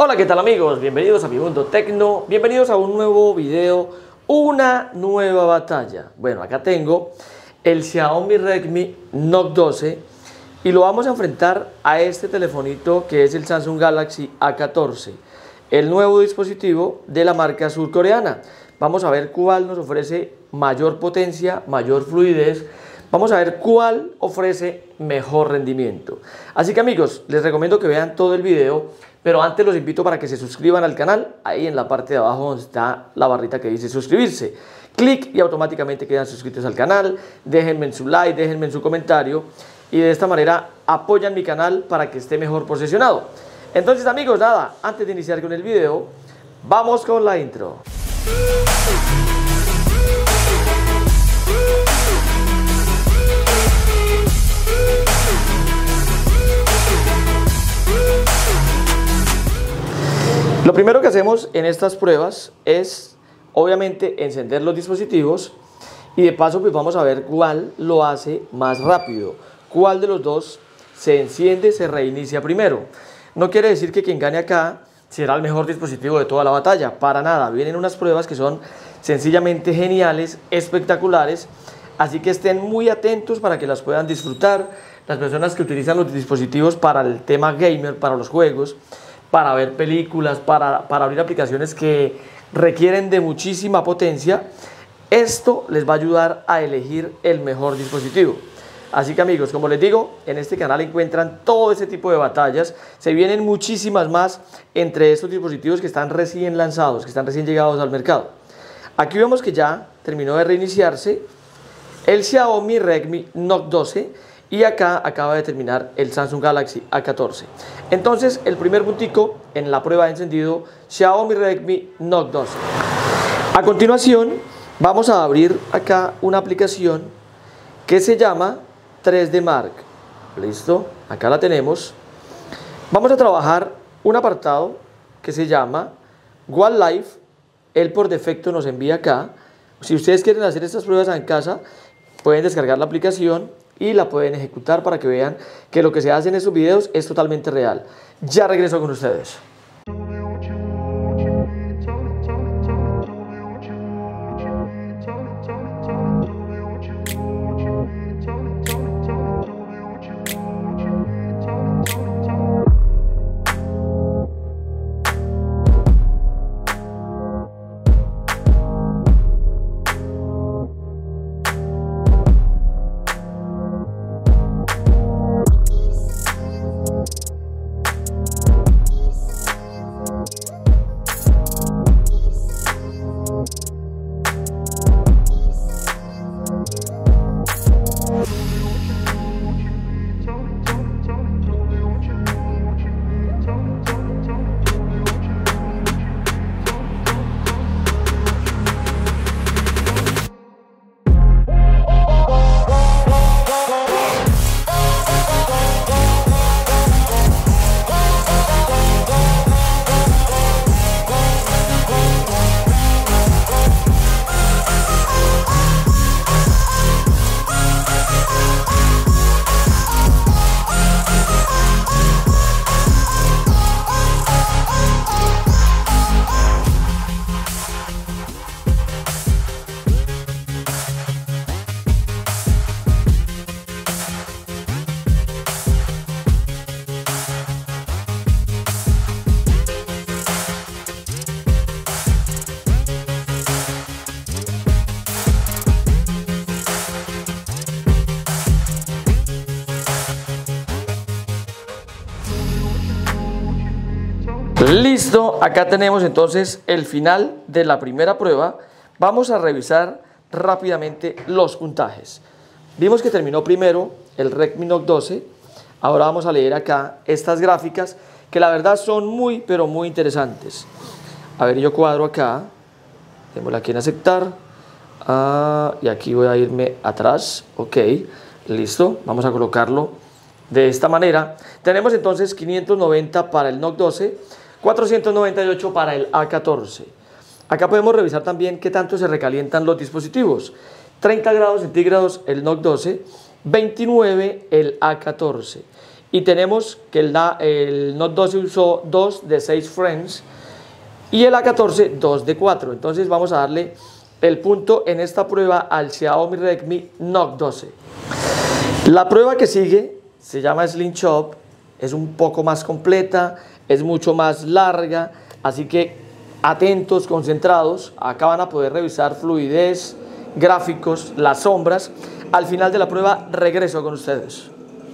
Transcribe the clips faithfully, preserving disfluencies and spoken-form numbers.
Hola, ¿qué tal amigos? Bienvenidos a Mi Mundo Tecno, bienvenidos a un nuevo video, una nueva batalla. Bueno, acá tengo el Xiaomi Redmi Note doce y lo vamos a enfrentar a este telefonito que es el Samsung Galaxy A catorce, el nuevo dispositivo de la marca surcoreana. Vamos a ver cuál nos ofrece mayor potencia, mayor fluidez. Vamos a ver cuál ofrece mejor rendimiento. Así que amigos, les recomiendo que vean todo el video, pero antes los invito para que se suscriban al canal. Ahí en la parte de abajo donde está la barrita que dice suscribirse. Clic y automáticamente quedan suscritos al canal. Déjenme en su like, déjenme en su comentario. Y de esta manera apoyan mi canal para que esté mejor posicionado. Entonces amigos, nada, antes de iniciar con el video, vamos con la intro. Lo primero que hacemos en estas pruebas es obviamente encender los dispositivos y de paso pues vamos a ver cuál lo hace más rápido, cuál de los dos se enciende, se reinicia primero. No quiere decir que quien gane acá será el mejor dispositivo de toda la batalla, para nada. Vienen unas pruebas que son sencillamente geniales, espectaculares, así que estén muy atentos para que las puedan disfrutar. Las personas que utilizan los dispositivos para el tema gamer, para los juegos, para ver películas, para, para abrir aplicaciones que requieren de muchísima potencia, esto les va a ayudar a elegir el mejor dispositivo. Así que amigos, como les digo, en este canal encuentran todo ese tipo de batallas. Se vienen muchísimas más entre estos dispositivos que están recién lanzados, que están recién llegados al mercado. Aquí vemos que ya terminó de reiniciarse el Xiaomi Redmi Note doce. Y acá acaba de terminar el Samsung Galaxy A catorce. Entonces, el primer puntico en la prueba de encendido, Xiaomi Redmi Note doce. A continuación, vamos a abrir acá una aplicación que se llama tres D Mark. Listo, acá la tenemos. Vamos a trabajar un apartado que se llama Wildlife. Él por defecto nos envía acá. Si ustedes quieren hacer estas pruebas en casa, pueden descargar la aplicación y la pueden ejecutar para que vean que lo que se hace en estos videos es totalmente real. Ya regreso con ustedes. Listo, acá tenemos entonces el final de la primera prueba. Vamos a revisar rápidamente los puntajes. Vimos que terminó primero el Redmi Note doce. Ahora vamos a leer acá estas gráficas que la verdad son muy pero muy interesantes. A ver, yo cuadro acá, démosle aquí en aceptar, ah, y aquí voy a irme atrás. Ok, listo, vamos a colocarlo de esta manera. Tenemos entonces quinientos noventa para el Note doce, cuatrocientos noventa y ocho para el A catorce. Acá podemos revisar también qué tanto se recalientan los dispositivos. treinta grados centígrados el Note doce, veintinueve el A catorce. y tenemos que el, el Note doce usó dos de seis frames y el A catorce dos de cuatro. Entonces vamos a darle el punto en esta prueba al Xiaomi Redmi Note doce. La prueba que sigue se llama Slim Chop, es un poco más completa, es mucho más larga, así que atentos, concentrados. Acá van a poder revisar fluidez, gráficos, las sombras. Al final de la prueba regreso con ustedes.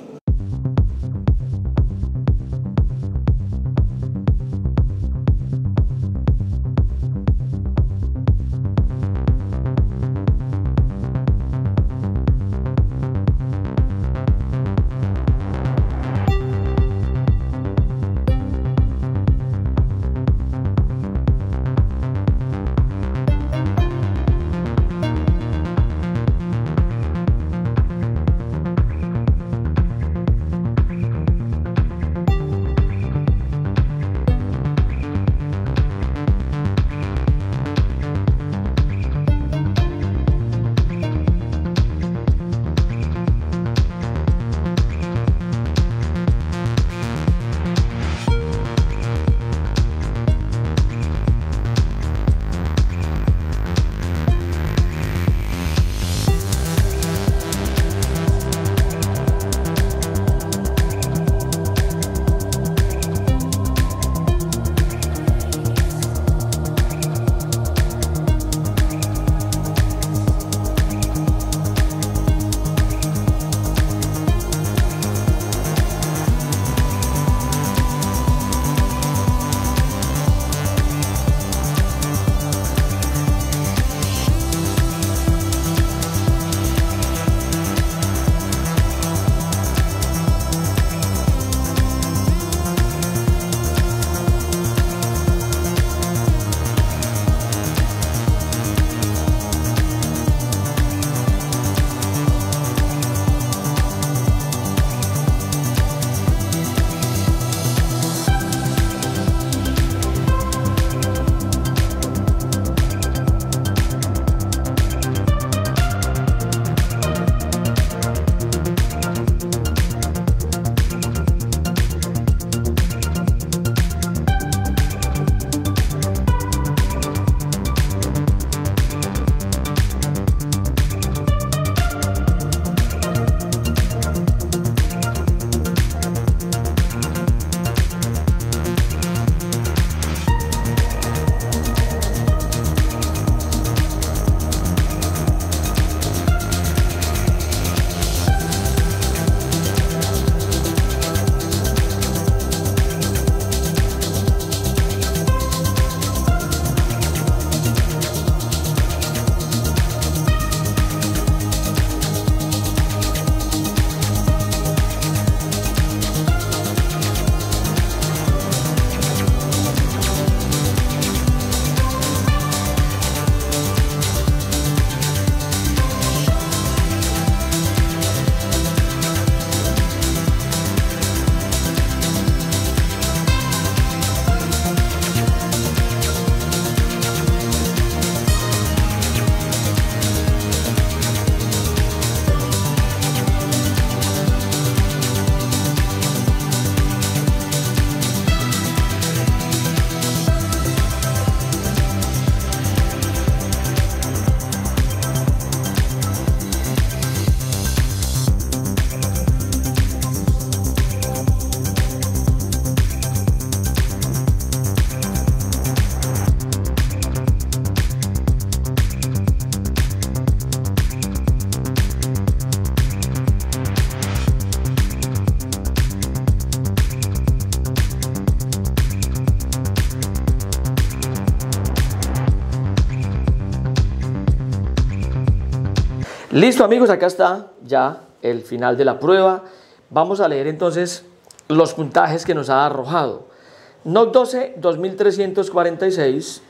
Listo amigos, acá está ya el final de la prueba. Vamos a leer entonces los puntajes que nos ha arrojado. Note doce, dos mil trescientos cuarenta y seis,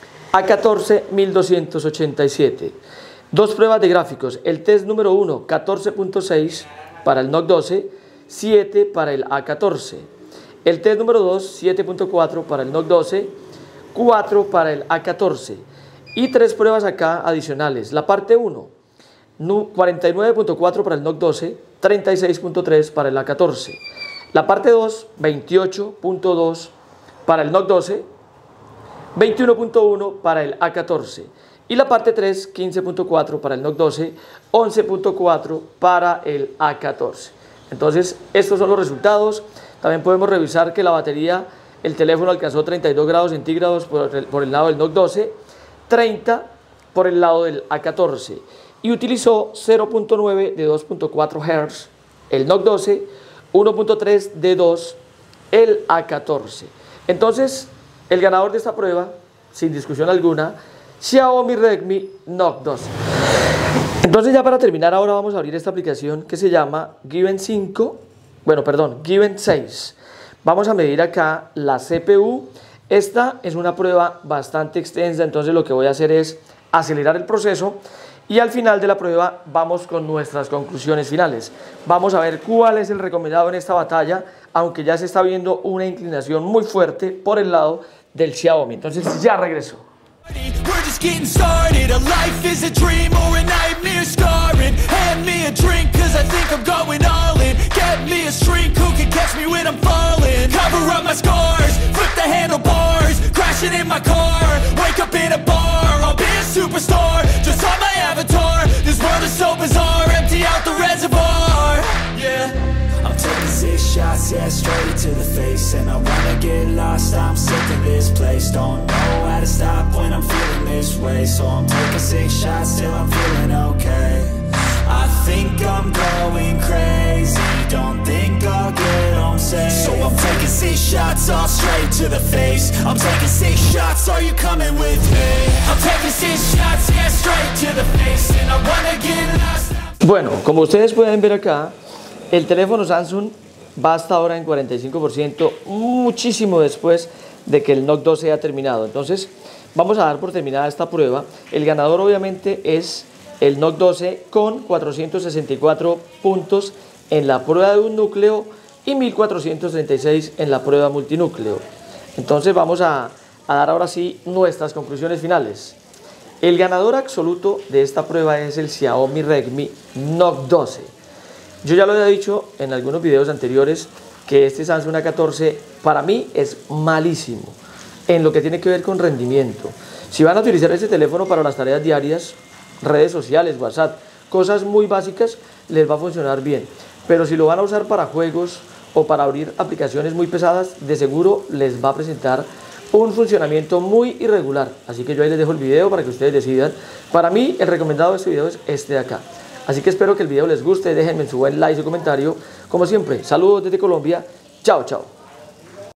A catorce, mil doscientos ochenta y siete. Dos pruebas de gráficos. El test número uno, catorce punto seis para el Note doce, siete para el A catorce. El test número dos, siete punto cuatro para el Note doce, cuatro para el A catorce. Y tres pruebas acá adicionales. La parte uno, cuarenta y nueve punto cuatro para el Note doce, treinta y seis punto tres para el A catorce. La parte dos, veintiocho punto dos para el Note doce, veintiuno punto uno para el A catorce. Y la parte tres, quince punto cuatro para el Note doce, once punto cuatro para el A catorce. Entonces, estos son los resultados. También podemos revisar que la batería, el teléfono alcanzó treinta y dos grados centígrados por el, por el lado del Note doce, treinta por el lado del A catorce. Y utilizó cero punto nueve de dos punto cuatro hertz el Note doce, uno punto tres de dos el A catorce. Entonces, el ganador de esta prueba, sin discusión alguna, Xiaomi Redmi Note doce. Entonces, ya para terminar, ahora vamos a abrir esta aplicación que se llama Given cinco, bueno, perdón, Given seis. Vamos a medir acá la C P U. Esta es una prueba bastante extensa, entonces lo que voy a hacer es acelerar el proceso y al final de la prueba vamos con nuestras conclusiones finales. Vamos a ver cuál es el recomendado en esta batalla, aunque ya se está viendo una inclinación muy fuerte por el lado del Xiaomi. Entonces ya regreso. We're just getting started. A life is a dream or a nightmare scarring. Hand me a drink cause I think I'm going all in. Get me a shrink who can catch me when I'm falling. Cover up my scars, flip the handlebars. Crashing in my car, wake up in a bar. I'll be a superstar, just on my avatar. This world is so bizarre, empty out the reservoir. Yeah, I'm taking six shots, yeah, straight to the face. And I wanna get lost, I'm sick of this place. Don't know how to stop when I'm feeling this way. So I'm taking six shots till I'm feeling okay. I think I'm going crazy, don't think I'll get home safe. So I'm taking six shots all straight to the face. I'm taking six shots, are you coming with me? I'm taking six shots, yeah, straight to the face. And I wanna get lost. Bueno, como ustedes pueden ver acá, el teléfono Samsung va hasta ahora en cuarenta y cinco por ciento, muchísimo después de que el Note doce haya terminado. Entonces, vamos a dar por terminada esta prueba. El ganador obviamente es el Note doce con cuatrocientos sesenta y cuatro puntos en la prueba de un núcleo y mil cuatrocientos treinta y seis en la prueba multinúcleo. Entonces vamos a, a dar ahora sí nuestras conclusiones finales. El ganador absoluto de esta prueba es el Xiaomi Redmi Note doce. Yo ya lo había dicho en algunos videos anteriores que este Samsung A catorce para mí es malísimo en lo que tiene que ver con rendimiento. Si van a utilizar este teléfono para las tareas diarias, redes sociales, WhatsApp, cosas muy básicas, les va a funcionar bien. Pero si lo van a usar para juegos o para abrir aplicaciones muy pesadas, de seguro les va a presentar un funcionamiento muy irregular. Así que yo ahí les dejo el video para que ustedes decidan. Para mí el recomendado de este video es este de acá. Así que espero que el video les guste, déjenme su buen like y su comentario. Como siempre, saludos desde Colombia. Chao, chao.